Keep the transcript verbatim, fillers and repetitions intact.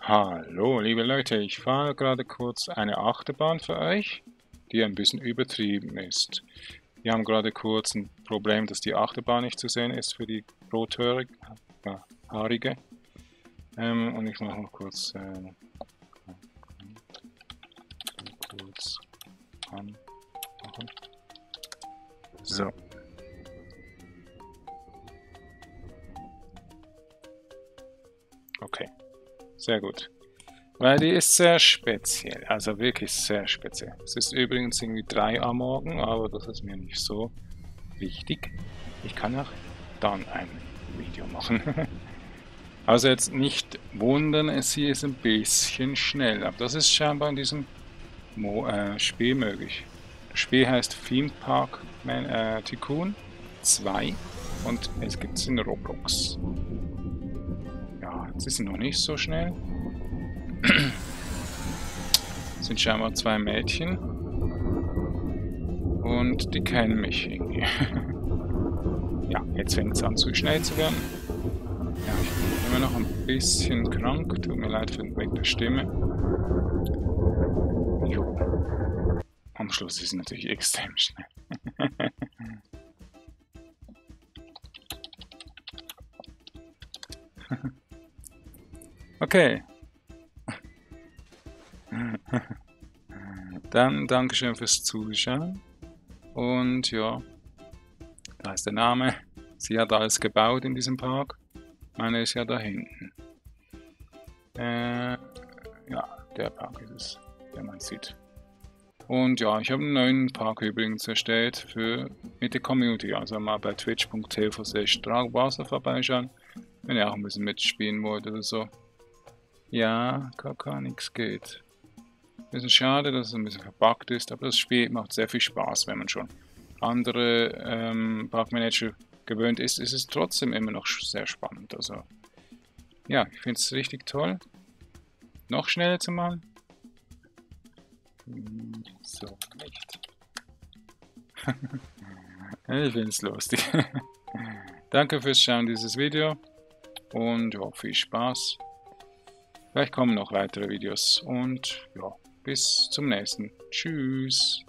Hallo, liebe Leute, ich fahre gerade kurz eine Achterbahn für euch, die ein bisschen übertrieben ist. Wir haben gerade kurz ein Problem, dass die Achterbahn nicht zu sehen ist für die Rothaarig- äh, Haarige. Ähm, und ich mache noch kurz, äh, kurz anmachen. So. Okay, sehr gut. Weil die ist sehr speziell, also wirklich sehr speziell. Es ist übrigens irgendwie drei am Morgen, aber das ist mir nicht so wichtig. Ich kann auch dann ein Video machen. Also jetzt nicht wundern, es hier ist ein bisschen schnell, aber das ist scheinbar in diesem Mo äh, Spiel möglich. Das Spiel heißt Theme Park Man äh, Tycoon zwei und es gibt es in Roblox. Ja, sie sind noch nicht so schnell. Sind scheinbar zwei Mädchen. Und die kennen mich irgendwie. Ja, jetzt fängt es an zu schnell zu werden. Ja, ich bin immer noch ein bisschen krank. Tut mir leid für wegen der Stimme. Jo. Am Schluss ist es natürlich extrem schnell. Okay. Dann Dankeschön fürs Zuschauen. Und ja, da ist der Name. Sie hat alles gebaut in diesem Park. Meine ist ja da hinten. Äh, ja, der Park ist es, der man sieht. Und ja, ich habe einen neuen Park übrigens erstellt für mit der Community. Also mal bei twitch punkt t v slash Dragwasser vorbeischauen, wenn ihr auch ein bisschen mitspielen wollt oder so. Ja, Kaka, nichts geht. Bisschen schade, dass es ein bisschen verbuggt ist, aber das Spiel macht sehr viel Spaß, wenn man schon andere ähm, Parkmanager gewöhnt ist, ist es trotzdem immer noch sehr spannend. Also ja, ich finde es richtig toll. Noch schneller zu machen. So, nicht. Ich finde es lustig. Danke fürs Schauen dieses Video und ja, viel Spaß. Vielleicht kommen noch weitere Videos und ja, bis zum nächsten. Tschüss.